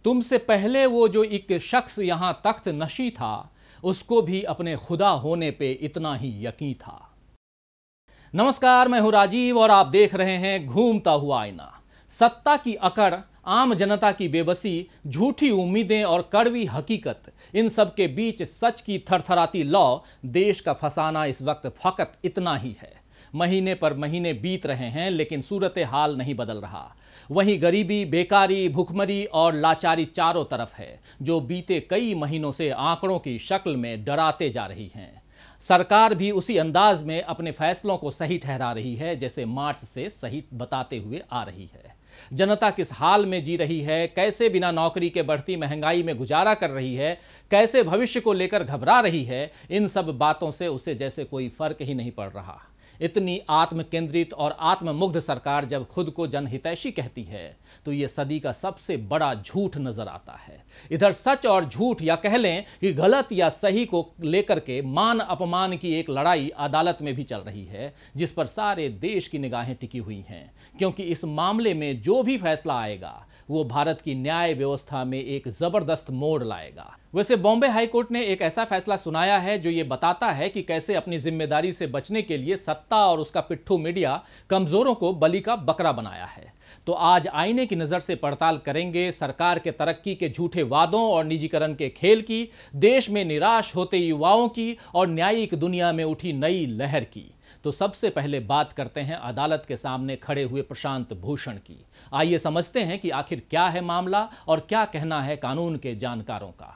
तुमसे पहले वो जो एक शख्स यहां तख्त नशी था, उसको भी अपने खुदा होने पे इतना ही यकीन था। नमस्कार, मैं हूं राजीव और आप देख रहे हैं घूमता हुआ आईना। सत्ता की अकड़, आम जनता की बेबसी, झूठी उम्मीदें और कड़वी हकीकत, इन सब के बीच सच की थरथराती लौ देश का फसाना इस वक्त फकत इतना ही है। महीने पर महीने बीत रहे हैं लेकिन सूरत हाल नहीं बदल रहा। वहीं गरीबी, बेकारी, भुखमरी और लाचारी चारों तरफ है, जो बीते कई महीनों से आंकड़ों की शक्ल में डराते जा रही हैं। सरकार भी उसी अंदाज में अपने फैसलों को सही ठहरा रही है जैसे मार्च से सही बताते हुए आ रही है। जनता किस हाल में जी रही है, कैसे बिना नौकरी के बढ़ती महंगाई में गुजारा कर रही है, कैसे भविष्य को लेकर घबरा रही है, इन सब बातों से उसे जैसे कोई फर्क ही नहीं पड़ रहा। इतनी आत्म केंद्रित और आत्ममुग्ध सरकार जब खुद को जनहितैषी कहती है तो ये सदी का सबसे बड़ा झूठ नजर आता है। इधर सच और झूठ, या कह लें कि गलत या सही को लेकर के मान अपमान की एक लड़ाई अदालत में भी चल रही है, जिस पर सारे देश की निगाहें टिकी हुई हैं, क्योंकि इस मामले में जो भी फैसला आएगा वो भारत की न्याय व्यवस्था में एक जबरदस्त मोड़ लाएगा। वैसे बॉम्बे हाईकोर्ट ने एक ऐसा फैसला सुनाया है जो ये बताता है कि कैसे अपनी जिम्मेदारी से बचने के लिए सत्ता और उसका पिट्ठू मीडिया कमजोरों को बलि का बकरा बनाया है। तो आज आईने की नज़र से पड़ताल करेंगे सरकार के तरक्की के झूठे वादों और निजीकरण के खेल की, देश में निराश होते युवाओं की और न्यायिक दुनिया में उठी नई लहर की। तो सबसे पहले बात करते हैं अदालत के सामने खड़े हुए प्रशांत भूषण की। आइए समझते हैं कि आखिर क्या है मामला और क्या कहना है कानून के जानकारों का।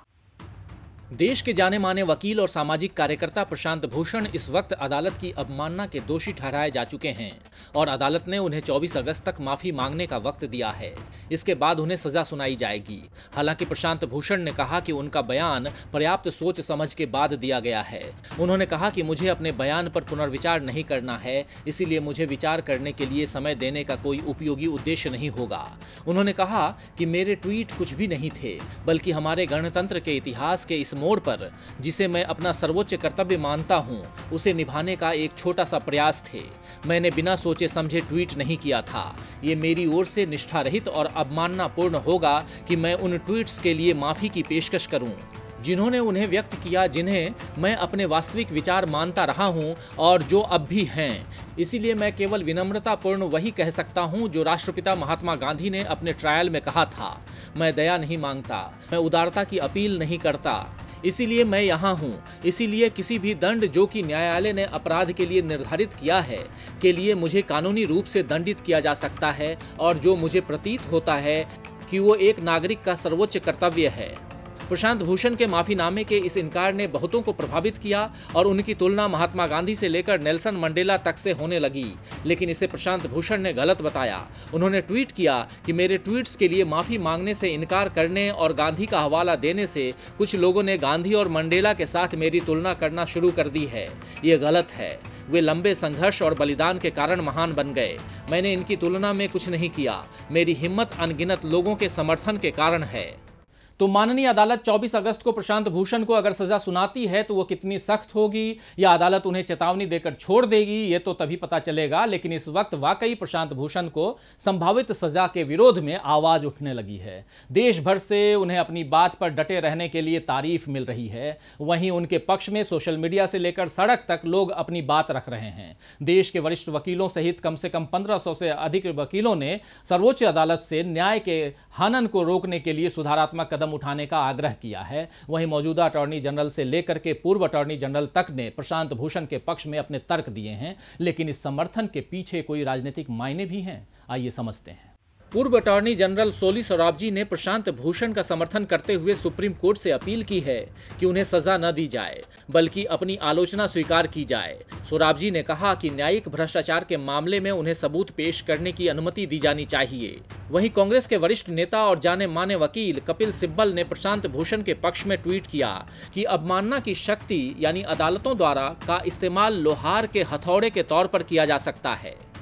देश के जाने माने वकील और सामाजिक कार्यकर्ता प्रशांत भूषण इस वक्त अदालत की अवमानना के दोषी ठहराए जा चुके हैं और अदालत ने उन्हें 24 अगस्त तक माफी मांगने का वक्त दिया है। इसके बाद उन्हें सजा सुनाई जाएगी। हालांकि प्रशांत भूषण ने कहा कि उनका बयान पर्याप्त सोच समझ के बाद दिया गया है। उन्होंने कहा कि मुझे अपने बयान पर पुनर्विचार नहीं करना है, इसीलिए मुझे विचार करने के लिए समय देने का कोई उपयोगी उद्देश्य नहीं होगा। उन्होंने कहा कि मेरे ट्वीट कुछ भी नहीं थे, बल्कि हमारे गणतंत्र के इतिहास के इस मोड़ पर, जिसे मैं अपना सर्वोच्च कर्तव्य मानता हूं, उसे निभाने का एक छोटा सा प्रयास थे। मैंने बिना सोचे समझे ट्वीट नहीं किया था। ये मेरी ओर से निष्ठा रहित और अवमाननापूर्ण होगा कि मैं उन ट्वीट्स के लिए माफी की पेशकश करूं जिन्होंने उन्हें व्यक्त किया, जिन्हें मैं अपने वास्तविक विचार मानता रहा हूं और जो अब भी हैं। इसीलिए मैं केवल विनम्रतापूर्ण वही कह सकता हूं जो राष्ट्रपिता महात्मा गांधी ने अपने ट्रायल में कहा था। मैं दया नहीं मांगता, मैं उदारता की अपील नहीं करता। इसीलिए मैं यहाँ हूँ। इसीलिए किसी भी दंड जो कि न्यायालय ने अपराध के लिए निर्धारित किया है के लिए मुझे कानूनी रूप से दंडित किया जा सकता है, और जो मुझे प्रतीत होता है कि वो एक नागरिक का सर्वोच्च कर्तव्य है। प्रशांत भूषण के माफीनामे के इस इनकार ने बहुतों को प्रभावित किया और उनकी तुलना महात्मा गांधी से लेकर नेल्सन मंडेला तक से होने लगी, लेकिन इसे प्रशांत भूषण ने गलत बताया। उन्होंने ट्वीट किया कि मेरे ट्वीट्स के लिए माफी मांगने से इनकार करने और गांधी का हवाला देने से कुछ लोगों ने गांधी और मंडेला के साथ मेरी तुलना करना शुरू कर दी है। ये गलत है। वे लंबे संघर्ष और बलिदान के कारण महान बन गए। मैंने इनकी तुलना में कुछ नहीं किया। मेरी हिम्मत अनगिनत लोगों के समर्थन के कारण है। तो माननीय अदालत 24 अगस्त को प्रशांत भूषण को अगर सजा सुनाती है तो वो कितनी सख्त होगी, या अदालत उन्हें चेतावनी देकर छोड़ देगी, ये तो तभी पता चलेगा। लेकिन इस वक्त वाकई प्रशांत भूषण को संभावित सजा के विरोध में आवाज उठने लगी है। देश भर से उन्हें अपनी बात पर डटे रहने के लिए तारीफ मिल रही है। वहीं उनके पक्ष में सोशल मीडिया से लेकर सड़क तक लोग अपनी बात रख रहे हैं। देश के वरिष्ठ वकीलों सहित कम से कम 1500 से अधिक वकीलों ने सर्वोच्च अदालत से न्याय के हनन को रोकने के लिए सुधारात्मक कदम उठाने का आग्रह किया है। वहीं मौजूदा अटॉर्नी जनरल से लेकर के पूर्व अटॉर्नी जनरल तक ने प्रशांत भूषण के पक्ष में अपने तर्क दिए हैं। लेकिन इस समर्थन के पीछे कोई राजनीतिक मायने भी हैं। आइए समझते हैं। पूर्व अटॉर्नी जनरल सोली सोराबजी ने प्रशांत भूषण का समर्थन करते हुए सुप्रीम कोर्ट से अपील की है कि उन्हें सजा न दी जाए, बल्कि अपनी आलोचना स्वीकार की जाए। सोराबजी ने कहा कि न्यायिक भ्रष्टाचार के मामले में उन्हें सबूत पेश करने की अनुमति दी जानी चाहिए। वहीं कांग्रेस के वरिष्ठ नेता और जाने माने वकील कपिल सिब्बल ने प्रशांत भूषण के पक्ष में ट्वीट किया कि अवमानना की शक्ति यानी अदालतों द्वारा का इस्तेमाल लोहार के हथौड़े के तौर पर किया जा सकता है।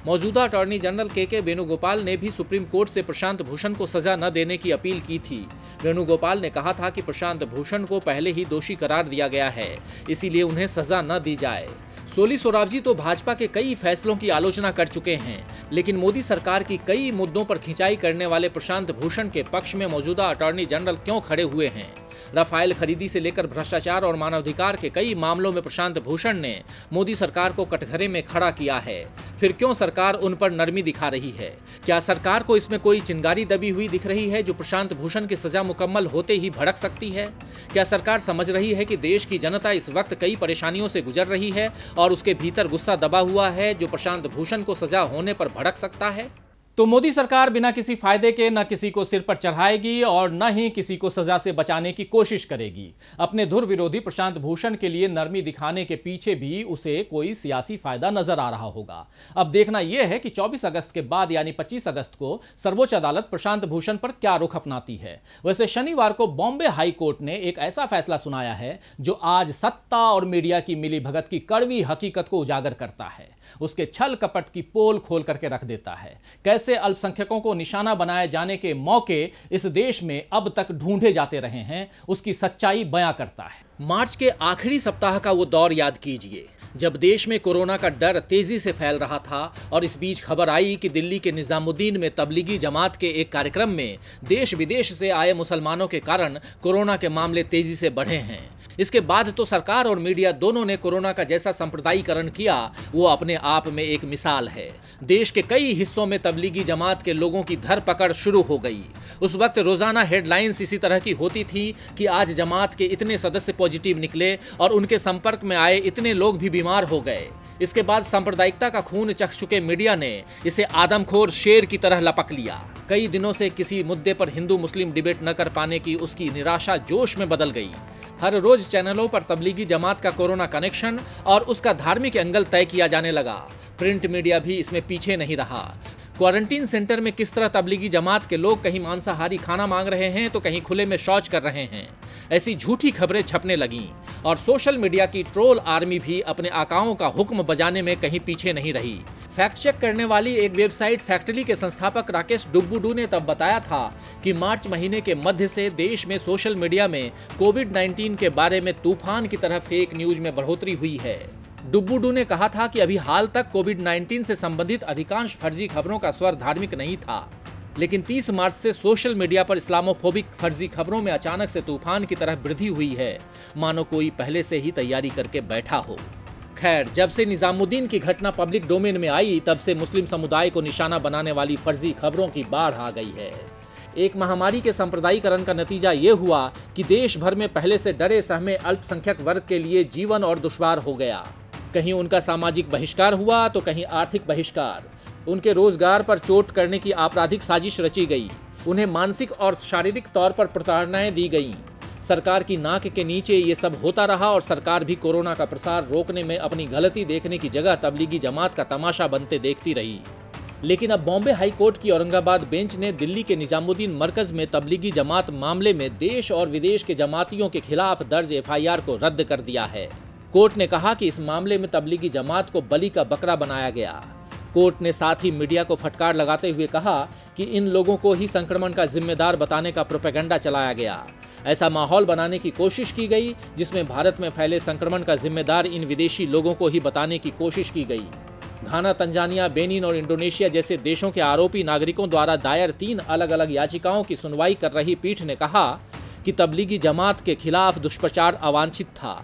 मौजूदा अटॉर्नी जनरल के वेणुगोपाल ने भी सुप्रीम कोर्ट से प्रशांत भूषण को सजा न देने की अपील की थी। वेणुगोपाल ने कहा था कि प्रशांत भूषण को पहले ही दोषी करार दिया गया है, इसीलिए उन्हें सजा न दी जाए। सोली सोराबजी तो भाजपा के कई फैसलों की आलोचना कर चुके हैं, लेकिन मोदी सरकार की कई मुद्दों पर खिंचाई करने वाले प्रशांत भूषण के पक्ष में मौजूदा अटॉर्नी जनरल क्यों खड़े हुए हैं? राफेल खरीदी से लेकर भ्रष्टाचार और मानवाधिकार के कई मामलों में प्रशांत भूषण ने मोदी सरकार को कटघरे में खड़ा किया है। फिर क्यों सरकार उन पर नरमी दिखा रही है? क्या सरकार को इसमें कोई चिंगारी दबी हुई दिख रही है जो प्रशांत भूषण की सजा मुकम्मल होते ही भड़क सकती है? क्या सरकार समझ रही है कि देश की जनता इस वक्त कई परेशानियों से गुजर रही है और उसके भीतर गुस्सा दबा हुआ है जो प्रशांत भूषण को सजा होने पर भड़क सकता है? तो मोदी सरकार बिना किसी फायदे के न किसी को सिर पर चढ़ाएगी और न ही किसी को सजा से बचाने की कोशिश करेगी। अपने धुर विरोधी प्रशांत भूषण के लिए नरमी दिखाने के पीछे भी उसे कोई सियासी फायदा नजर आ रहा होगा। अब देखना यह है कि 24 अगस्त के बाद यानी 25 अगस्त को सर्वोच्च अदालत प्रशांत भूषण पर क्या रुख अपनाती है। वैसे शनिवार को बॉम्बे हाई कोर्ट ने एक ऐसा फैसला सुनाया है जो आज सत्ता और मीडिया की मिलीभगत की कड़वी हकीकत को उजागर करता है, उसके छल कपट की पोल खोल करके रख देता है। कैसे अल्पसंख्यकों को निशाना बनाए जाने के मौके इस देश में अब तक ढूंढे जाते रहे हैं, उसकी सच्चाई बयां करता है। मार्च के आखिरी सप्ताह का वो दौर याद कीजिए जब देश में कोरोना का डर तेजी से फैल रहा था और इस बीच खबर आई कि दिल्ली के निजामुद्दीन में तबलीगी जमात के एक कार्यक्रम में देश विदेश से आए मुसलमानों के कारण कोरोना के मामले तेजी से बढ़े हैं। इसके बाद तो सरकार और मीडिया दोनों ने कोरोना का जैसा सांप्रदायिकरण किया वो अपने आप में एक मिसाल है। देश के कई हिस्सों में तबलीगी जमात के लोगों की धरपकड़ शुरू हो गई। उस वक्त रोजाना हेडलाइंस इसी तरह की होती थी कि आज जमात के इतने सदस्य पॉजिटिव निकले और उनके संपर्क में आए इतने लोग भी बीमार हो गए। इसके बाद सांप्रदायिकता का खून चख चुके मीडिया ने इसे आदमखोर शेर की तरह लपक लिया। कई दिनों से किसी मुद्दे पर हिंदू मुस्लिम डिबेट न कर पाने की उसकी निराशा जोश में बदल गई। हर रोज चैनलों पर तबलीगी जमात का कोरोना कनेक्शन और उसका धार्मिक एंगल तय किया जाने लगा। प्रिंट मीडिया भी इसमें पीछे नहीं रहा। क्वारंटीन सेंटर में किस तरह तबलीगी जमात के लोग कहीं मांसाहारी खाना मांग रहे हैं तो कहीं खुले में शौच कर रहे हैं, ऐसी झूठी खबरें छपने लगीं और सोशल मीडिया की ट्रोल आर्मी भी अपने आकाओं का हुक्म बजाने में कहीं पीछे नहीं रही। फैक्ट चेक करने वाली एक वेबसाइट फैक्टली के संस्थापक राकेश डुगबुडू ने तब बताया था कि मार्च महीने के मध्य से देश में सोशल मीडिया में कोविड-19 के बारे में तूफान की तरह फेक न्यूज में बढ़ोतरी हुई है। डुगबुडू ने कहा था कि अभी हाल तक कोविड-19 से संबंधित अधिकांश फर्जी खबरों का स्वर धार्मिक नहीं था, लेकिन 30 मार्च से सोशल मीडिया पर इस्लामोफोबिक फर्जी खबरों में अचानक से तूफान की तरह वृद्धि हुई है, मानो कोई पहले से ही तैयारी करके बैठा हो। खैर, जब से निजामुद्दीन की घटना पब्लिक डोमेन में आई तब से मुस्लिम समुदाय को निशाना बनाने वाली फर्जी खबरों की बाढ़ आ गई है। एक महामारी के सांप्रदायिकरण का नतीजा ये हुआ कि देश भर में पहले से डरे सहमे अल्पसंख्यक वर्ग के लिए जीवन और दुश्वार हो गया। कहीं उनका सामाजिक बहिष्कार हुआ तो कहीं आर्थिक बहिष्कार। उनके रोजगार पर चोट करने की आपराधिक साजिश रची गई। उन्हें मानसिक और शारीरिक तौर पर प्रताड़नाएं दी गईं। सरकार की नाक के नीचे ये सब होता रहा और सरकार भी कोरोना का प्रसार रोकने में अपनी गलती देखने की जगह तबलीगी जमात का तमाशा बनते देखती रही। लेकिन अब बॉम्बे हाई कोर्ट की औरंगाबाद बेंच ने दिल्ली के निजामुद्दीन मरकज में तबलीगी जमात मामले में देश और विदेश के जमातियों के खिलाफ दर्ज FIR को रद्द कर दिया है। कोर्ट ने कहा कि इस मामले में तबलीगी जमात को बलि का बकरा बनाया गया। कोर्ट ने साथ ही मीडिया को फटकार लगाते हुए कहा कि इन लोगों को ही संक्रमण का जिम्मेदार बताने का प्रोपेगेंडा चलाया गया। ऐसा माहौल बनाने की कोशिश की गई जिसमें भारत में फैले संक्रमण का जिम्मेदार इन विदेशी लोगों को ही बताने की कोशिश की गई। घाना, तंजानिया, बेनिन और इंडोनेशिया जैसे देशों के आरोपी नागरिकों द्वारा दायर 3 अलग अलग याचिकाओं की सुनवाई कर रही पीठ ने कहा कि तबलीगी जमात के खिलाफ दुष्प्रचार अवांछित था।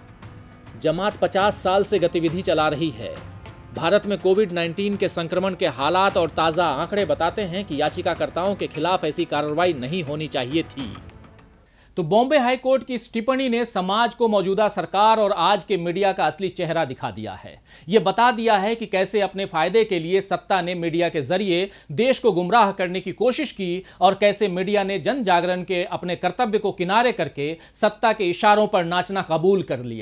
जमात 50 साल से गतिविधि चला रही है। भारत में कोविड-19 के संक्रमण के हालात और ताज़ा आंकड़े बताते हैं कि याचिकाकर्ताओं के खिलाफ ऐसी कार्रवाई नहीं होनी चाहिए थी। तो बॉम्बे हाई कोर्ट की इस टिप्पणी ने समाज को मौजूदा सरकार और आज के मीडिया का असली चेहरा दिखा दिया है। यह बता दिया है कि कैसे अपने फायदे के लिए सत्ता ने मीडिया के जरिए देश को गुमराह करने की कोशिश की और कैसे मीडिया ने जन जागरण के अपने कर्तव्य को किनारे करके सत्ता के इशारों पर नाचना कबूल कर लिया।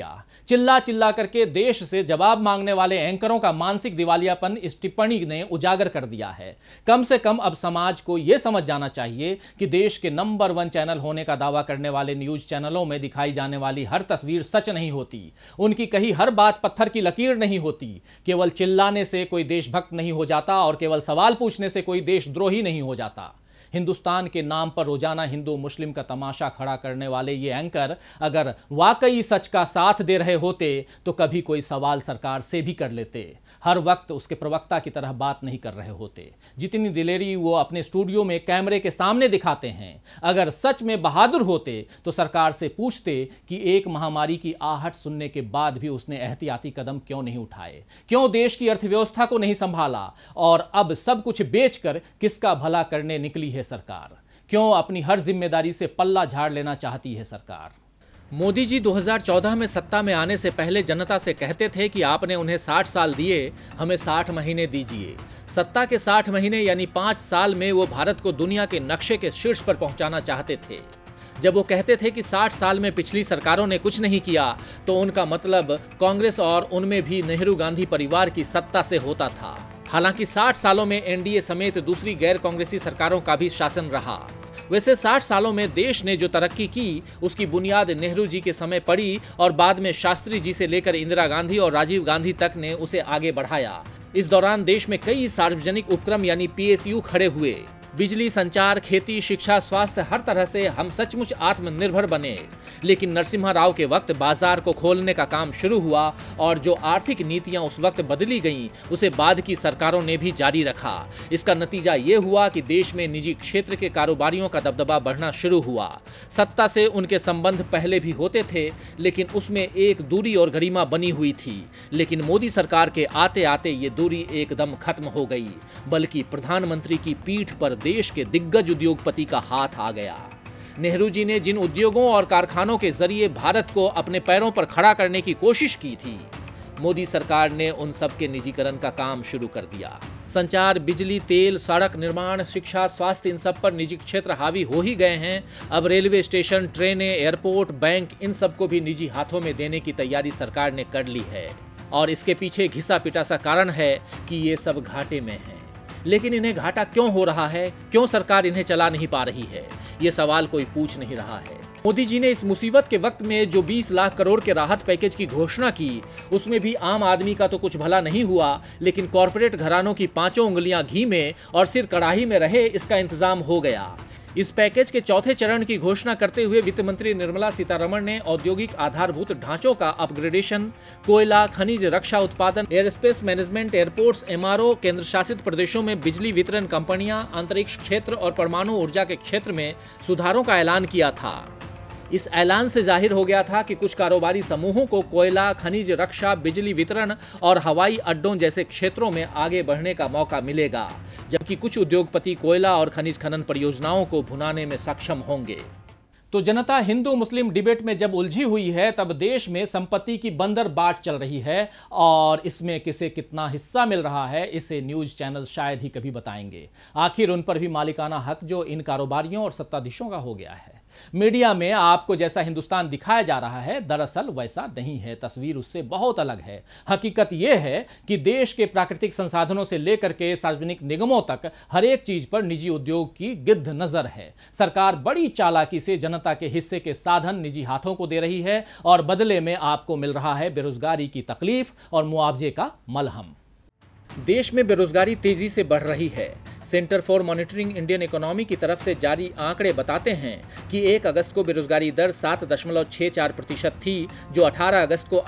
चिल्ला चिल्ला करके देश से जवाब मांगने वाले एंकरों का मानसिक दिवालियापन इस टिप्पणी ने उजागर कर दिया है। कम से कम अब समाज को यह समझ जाना चाहिए कि देश के नंबर 1 चैनल होने का दावा करने वाले न्यूज चैनलों में दिखाई जाने वाली हर तस्वीर सच नहीं होती, उनकी कही हर बात पत्थर की लकीर नहीं होती। केवल चिल्लाने से कोई देशभक्त नहीं हो जाता और केवल सवाल पूछने से कोई देशद्रोही नहीं हो जाता। हिंदुस्तान के नाम पर रोजाना हिंदू मुस्लिम का तमाशा खड़ा करने वाले ये एंकर अगर वाकई सच का साथ दे रहे होते तो कभी कोई सवाल सरकार से भी कर लेते, हर वक्त उसके प्रवक्ता की तरह बात नहीं कर रहे होते। जितनी दिलेरी वो अपने स्टूडियो में कैमरे के सामने दिखाते हैं, अगर सच में बहादुर होते तो सरकार से पूछते कि एक महामारी की आहट सुनने के बाद भी उसने एहतियाती कदम क्यों नहीं उठाए, क्यों देश की अर्थव्यवस्था को नहीं संभाला, और अब सब कुछ बेचकर किसका भला करने निकली है सरकार, क्यों अपनी हर जिम्मेदारी से पल्ला झाड़ लेना चाहती है सरकार। मोदी जी 2014 में सत्ता में आने से पहले जनता से कहते थे कि आपने उन्हें 60 साल दिए, हमें 60 महीने दीजिए। सत्ता के 60 महीने यानी 5 साल में वो भारत को दुनिया के नक्शे के शीर्ष पर पहुंचाना चाहते थे। जब वो कहते थे कि 60 साल में पिछली सरकारों ने कुछ नहीं किया, तो उनका मतलब कांग्रेस और उनमें भी नेहरू गांधी परिवार की सत्ता से होता था। हालांकि 60 सालों में एनडीए समेत दूसरी गैर कांग्रेसी सरकारों का भी शासन रहा। वैसे 60 सालों में देश ने जो तरक्की की, उसकी बुनियाद नेहरू जी के समय पड़ी और बाद में शास्त्री जी से लेकर इंदिरा गांधी और राजीव गांधी तक ने उसे आगे बढ़ाया। इस दौरान देश में कई सार्वजनिक उपक्रम यानी पीएसयू खड़े हुए। बिजली, संचार, खेती, शिक्षा, स्वास्थ्य, हर तरह से हम सचमुच आत्मनिर्भर बने। लेकिन नरसिम्हा राव के वक्त बाजार को खोलने का काम शुरू हुआ और जो आर्थिक नीतियां उस वक्त बदली गईं, उसे बाद की सरकारों ने भी जारी रखा। इसका नतीजा ये हुआ कि देश में निजी क्षेत्र के कारोबारियों का दबदबा बढ़ना शुरू हुआ। सत्ता से उनके संबंध पहले भी होते थे, लेकिन उसमें एक दूरी और गरिमा बनी हुई थी। लेकिन मोदी सरकार के आते आते ये दूरी एकदम खत्म हो गई, बल्कि प्रधानमंत्री की पीठ पर देश के दिग्गज उद्योगपति का हाथ आ गया। नेहरू जी ने जिन उद्योगों और कारखानों के जरिए भारत को अपने पैरों पर खड़ा करने की कोशिश की थी, मोदी सरकार ने उन सब के निजीकरण का काम शुरू कर दिया। संचार, बिजली, तेल, सड़क निर्माण, शिक्षा, स्वास्थ्य, इन सब पर निजी क्षेत्र हावी हो ही गए हैं। अब रेलवे स्टेशन, ट्रेनें, एयरपोर्ट, बैंक, इन सबको भी निजी हाथों में देने की तैयारी सरकार ने कर ली है। और इसके पीछे घिसा पिटा सा कारण है कि ये सब घाटे में है। लेकिन इन्हें घाटा क्यों हो रहा है, क्यों सरकार इन्हें चला नहीं पा रही है, ये सवाल कोई पूछ नहीं रहा है। मोदी जी ने इस मुसीबत के वक्त में जो 20 लाख करोड़ के राहत पैकेज की घोषणा की, उसमें भी आम आदमी का तो कुछ भला नहीं हुआ, लेकिन कॉरपोरेट घरानों की 5 उंगलियां घी में और सिर कढ़ाई में रहे, इसका इंतजाम हो गया। इस पैकेज के चौथे चरण की घोषणा करते हुए वित्त मंत्री निर्मला सीतारमण ने औद्योगिक आधारभूत ढांचों का अपग्रेडेशन, कोयला, खनिज, रक्षा उत्पादन, एयरस्पेस मैनेजमेंट, एयरपोर्ट्स, एमआरओ, केंद्र शासित प्रदेशों में बिजली वितरण कंपनियां, अंतरिक्ष क्षेत्र और परमाणु ऊर्जा के क्षेत्र में सुधारों का ऐलान किया था। इस ऐलान से जाहिर हो गया था कि कुछ कारोबारी समूहों को कोयला, खनिज, रक्षा, बिजली वितरण और हवाई अड्डों जैसे क्षेत्रों में आगे बढ़ने का मौका मिलेगा, जबकि कुछ उद्योगपति कोयला और खनिज खनन परियोजनाओं को भुनाने में सक्षम होंगे। तो जनता हिंदू मुस्लिम डिबेट में जब उलझी हुई है, तब देश में संपत्ति की बंदर बाट चल रही है और इसमें किसे कितना हिस्सा मिल रहा है, इसे न्यूज चैनल शायद ही कभी बताएंगे। आखिर उन पर भी मालिकाना हक जो इन कारोबारियों और सत्ताधीशों का हो गया है। मीडिया में आपको जैसा हिंदुस्तान दिखाया जा रहा है, दरअसल वैसा नहीं है। तस्वीर उससे बहुत अलग है। हकीकत यह है कि देश के प्राकृतिक संसाधनों से लेकर के सार्वजनिक निगमों तक हर एक चीज पर निजी उद्योग की गिद्ध नजर है। सरकार बड़ी चालाकी से जनता के हिस्से के साधन निजी हाथों को दे रही है और बदले में आपको मिल रहा है बेरोजगारी की तकलीफ और मुआवजे का मलहम। देश में बेरोजगारी तेजी से बढ़ रही है। Centre for Monitoring Indian Economy की तरफ से जारी आंकड़े बताते हैं कि 1 अगस्त को बेरोजगारी दर 7.64% थी, जो 18 अगस्त को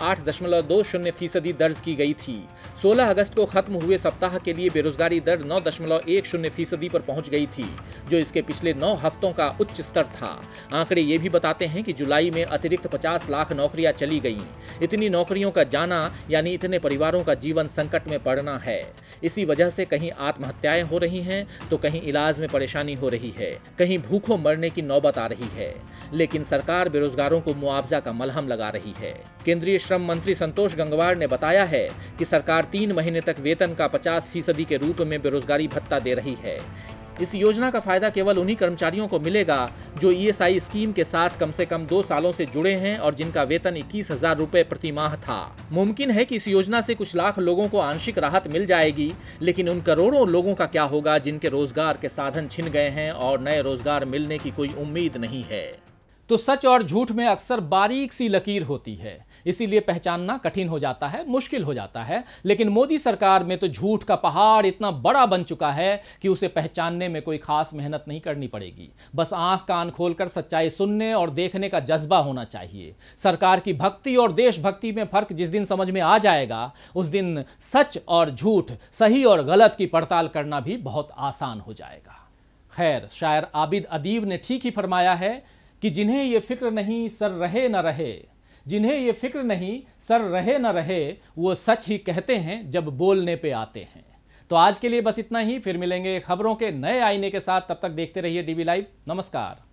8.20% दर्ज की गई थी। 16 अगस्त को खत्म हुए सप्ताह के लिए बेरोजगारी दर 9.10% पर पहुंच गई थी, जो इसके पिछले 9 हफ्तों का उच्च स्तर था। आंकड़े ये भी बताते हैं कि जुलाई में अतिरिक्त 50 लाख नौकरियां चली गईं। इतनी नौकरियों का जाना यानी इतने परिवारों का जीवन संकट में पड़ना है। इसी वजह से कहीं आत्महत्याएं हो रही हैं, तो कहीं इलाज में परेशानी हो रही है, कहीं भूखों मरने की नौबत आ रही है। लेकिन सरकार बेरोजगारों को मुआवजा का मलहम लगा रही है। केंद्रीय श्रम मंत्री संतोष गंगवार ने बताया है कि सरकार 3 महीने तक वेतन का 50% के रूप में बेरोजगारी भत्ता दे रही है। इस योजना का फायदा केवल उन्हीं कर्मचारियों को मिलेगा जो ईएसआई स्कीम के साथ कम से कम 2 सालों से जुड़े हैं और जिनका वेतन 21,000 रुपए प्रति माह था। मुमकिन है कि इस योजना से कुछ लाख लोगों को आंशिक राहत मिल जाएगी, लेकिन उन करोड़ों लोगों का क्या होगा जिनके रोजगार के साधन छिन गए हैं और नए रोजगार मिलने की कोई उम्मीद नहीं है। तो सच और झूठ में अक्सर बारीक सी लकीर होती है, इसीलिए पहचानना कठिन हो जाता है, मुश्किल हो जाता है। लेकिन मोदी सरकार में तो झूठ का पहाड़ इतना बड़ा बन चुका है कि उसे पहचानने में कोई खास मेहनत नहीं करनी पड़ेगी। बस आंख कान खोलकर सच्चाई सुनने और देखने का जज्बा होना चाहिए। सरकार की भक्ति और देशभक्ति में फर्क जिस दिन समझ में आ जाएगा, उस दिन सच और झूठ, सही और गलत की पड़ताल करना भी बहुत आसान हो जाएगा। खैर, शायर आबिद अदीब ने ठीक ही फरमाया है कि जिन्हें ये फिक्र नहीं सर रहे न रहे, जिन्हें ये फिक्र नहीं सर रहे न रहे, वो सच ही कहते हैं जब बोलने पे आते हैं। तो आज के लिए बस इतना ही, फिर मिलेंगे खबरों के नए आईने के साथ। तब तक देखते रहिए डीवी लाइव। नमस्कार।